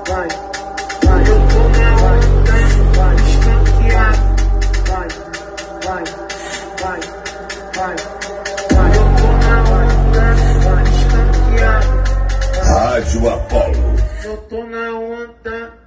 vai, vai, eu tô na onda, vai, escanteado, vai, vai, vai, vai, vai, eu tô na onda, vai, escanteado. Rádio Apollo. Eu tô na onda.